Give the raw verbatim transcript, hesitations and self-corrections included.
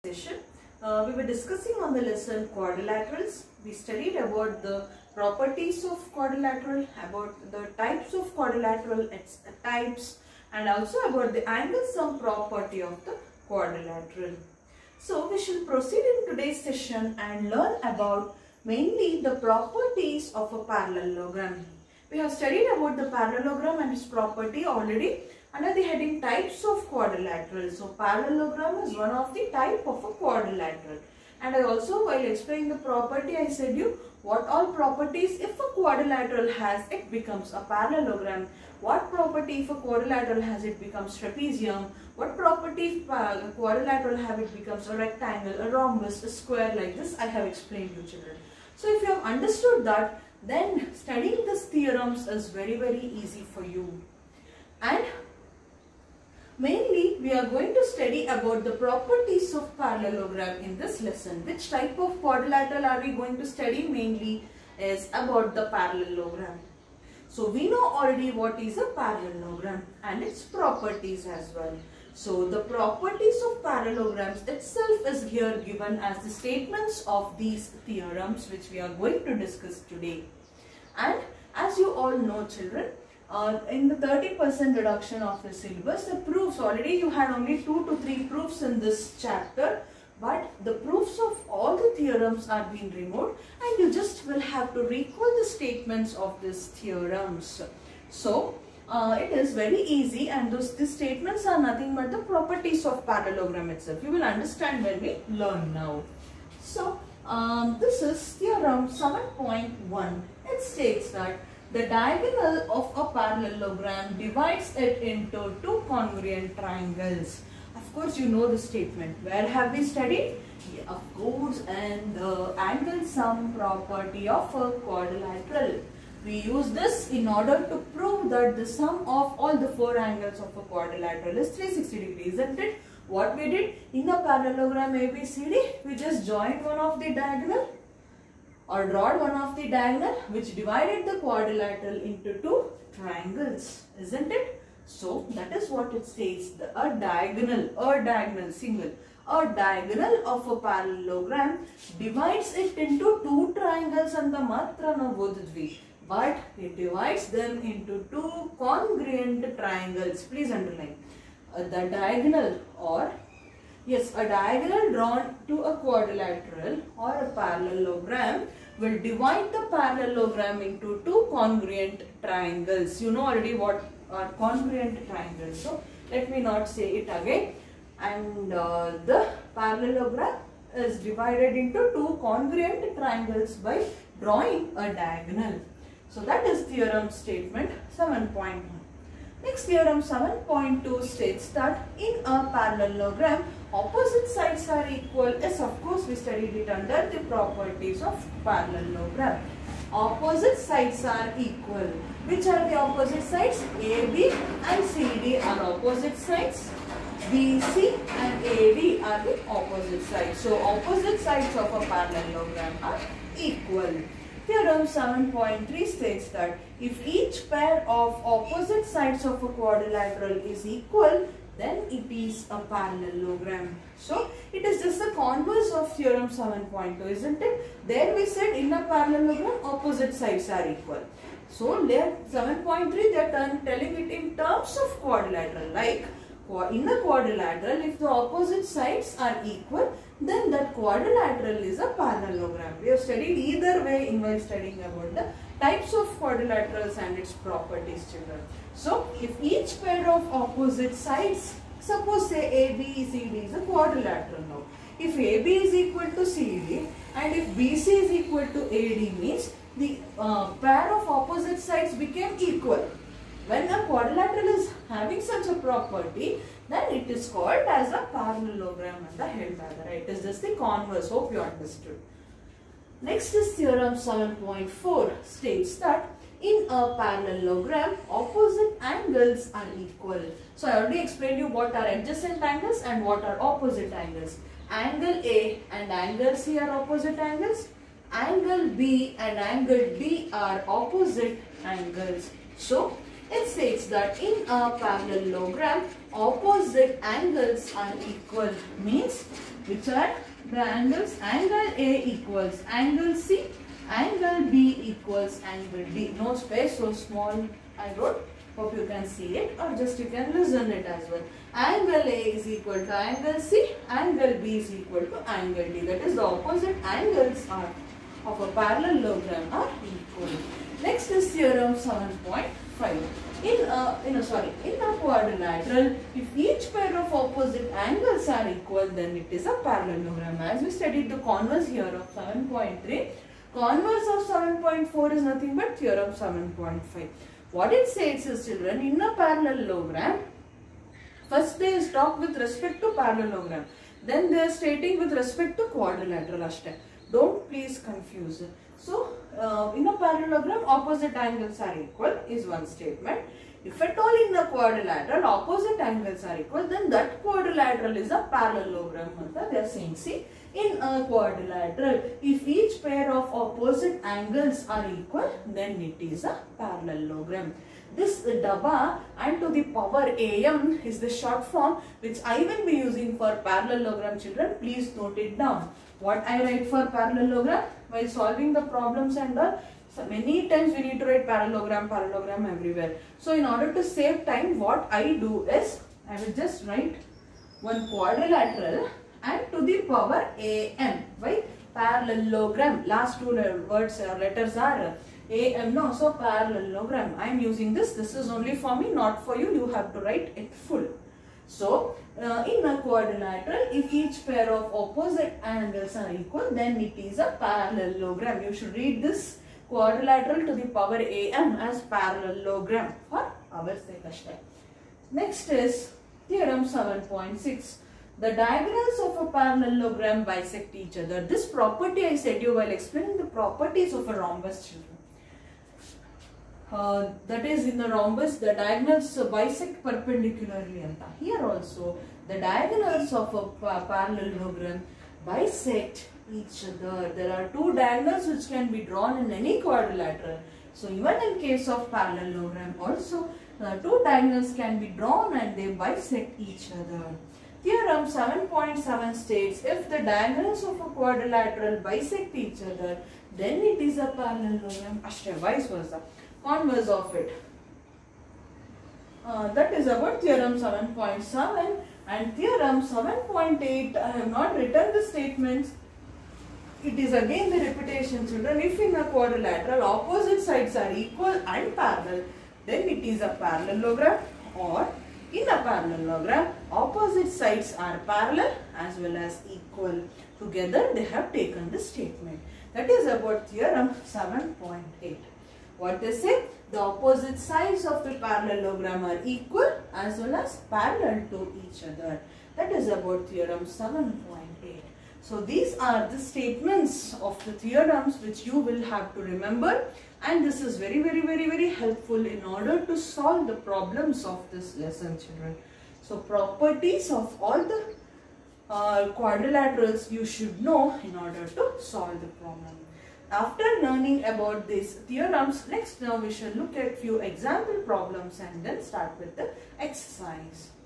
session. Uh, we were discussing on the lesson quadrilaterals. We studied about the properties of quadrilateral, about the types of quadrilateral, its types, and also about the angle sum property of the quadrilateral. So we shall proceed in today's session and learn about mainly the properties of a parallelogram. We have studied about the parallelogram and its property already under the heading types of quadrilateral. So parallelogram is one of the type of a quadrilateral. And I also, while explaining the property, I said you what all properties if a quadrilateral has, it becomes a parallelogram. What property if a quadrilateral has, it becomes trapezium. What property if a quadrilateral have, it becomes a rectangle, a rhombus, a square, like this I have explained you children. So if you have understood that, then studying these theorems is very very easy for you. And mainly we are going to study about the properties of parallelogram in this lesson. Which type of quadrilateral are we going to study? Mainly is about the parallelogram. So we know already what is a parallelogram and its properties as well. So the properties of parallelograms itself is here given as the statements of these theorems which we are going to discuss today. And as you all know children, uh, in the thirty percent reduction of the syllabus, the proofs, already you had only two to three proofs in this chapter, but the proofs of all the theorems are being removed and you just will have to recall the statements of these theorems. So uh, it is very easy, and those these statements are nothing but the properties of parallelogram itself. You will understand when we learn now. So um, this is theorem seven point one. It states that the diagonal of a parallelogram divides it into two congruent triangles. Of course, you know the statement. Where have we studied? Yeah, of course, and the angle sum property of a quadrilateral. We use this in order to prove that the sum of all the four angles of a quadrilateral is three hundred sixty degrees, isn't it? What we did in the parallelogram A B C D, we just joined one of the diagonal or drawed one of the diagonal which divided the quadrilateral into two triangles, isn't it? So that is what it says. The, a diagonal, a diagonal, single, a diagonal of a parallelogram divides it into two triangles and the matra na bodhidvi, but it divides them into two congruent triangles. Please underline. Uh, the diagonal or Yes, a diagonal drawn to a quadrilateral or a parallelogram will divide the parallelogram into two congruent triangles. You know already what are congruent triangles. So, let me not say it again. And uh, the parallelogram is divided into two congruent triangles by drawing a diagonal. So, that is theorem statement seven point one. Next, theorem seven point two states that in a parallelogram, opposite sides are equal. Yes, of course, we studied it under the properties of parallelogram. Opposite sides are equal. Which are the opposite sides? A B and C D are opposite sides. B C and A D are the opposite sides. So, opposite sides of a parallelogram are equal. Theorem seven point three states that if each pair of opposite sides of a quadrilateral is equal, then it is a parallelogram. So, it is just the converse of theorem seven point two, isn't it? There we said in a parallelogram, opposite sides are equal. So, there seven point three they are telling it in terms of quadrilateral. Like, in a quadrilateral, if the opposite sides are equal, then that quadrilateral is a parallelogram. We have studied either way in while studying about the types of quadrilaterals and its properties, children. So, if each pair of opposite sides, suppose say A B C D is a quadrilateral now. If A B is equal to C D and if B C is equal to A D means the uh, pair of opposite sides became equal. When a quadrilateral is having such a property, then it is called as a parallelogram and the head by the right. It is just the converse. Hope you understood. Next is theorem seven point four states that in a parallelogram, opposite angles are equal. So, I already explained you what are adjacent angles and what are opposite angles. Angle A and angle C are opposite angles. Angle B and angle D are opposite angles. So, It states that in a parallelogram, opposite angles are equal. Means which are the angles? Angle A equals angle C, angle B equals angle D. No space, so small I wrote. Hope you can see it, or just you can listen it as well. Angle A is equal to angle C, angle B is equal to angle D. That is, the opposite angles are of a parallelogram are equal. Next is theorem seven point five. In a, in a sorry, in a quadrilateral, if each pair of opposite angles are equal, then it is a parallelogram. As we studied the converse here of seven point three, converse of seven point four is nothing but theorem seven point five. What it says is, children, in a parallelogram, first they talk with respect to parallelogram, then they are stating with respect to quadrilateral. Ashte. Don't please confuse. So, uh, in a parallelogram, opposite angles are equal is one statement. If at all in a quadrilateral, opposite angles are equal, then that quadrilateral is a parallelogram. They are saying, see, in a quadrilateral, if each pair of opposite angles are equal, then it is a parallelogram. This dabba and to the power am is the short form which I will be using for parallelogram, children. Please note it down. What I write for parallelogram while solving the problems and all, so many times we need to write parallelogram, parallelogram everywhere. So in order to save time, what I do is, I will just write one quadrilateral and to the power am. Why? Parallelogram. Last two words or letters are am. No, so parallelogram. I am using this. This is only for me, not for you. You have to write it full. So, uh, in a quadrilateral, if each pair of opposite angles are equal, then it is a parallelogram. You should read this quadrilateral to the power am as parallelogram for our sake. Next is theorem seven point six. The diagonals of a parallelogram bisect each other. This property I said you while explaining the properties of a rhombus, children. Uh, that is, in the rhombus, the diagonals bisect perpendicularly. Here also, the diagonals of a parallelogram bisect each other. There are two diagonals which can be drawn in any quadrilateral. So, even in case of parallelogram also, uh, two diagonals can be drawn and they bisect each other. Theorem seven point seven states, if the diagonals of a quadrilateral bisect each other, then it is a parallelogram. Ashta, vice versa. Converse of it. Uh, that is about theorem seven point seven, and theorem seven point eight. I have not written the statements. It is again the repetition, children. If in a quadrilateral opposite sides are equal and parallel, then it is a parallelogram, or in a parallelogram opposite sides are parallel as well as equal. Together they have taken the statement. That is about theorem seven point eight. What they say? The opposite sides of the parallelogram are equal as well as parallel to each other. That is about theorem seven point eight. So these are the statements of the theorems which you will have to remember, and this is very very very very helpful in order to solve the problems of this lesson, children. So properties of all the uh, quadrilaterals you should know in order to solve the problem. After learning about these theorems, next now we shall look at few example problems and then start with the exercise.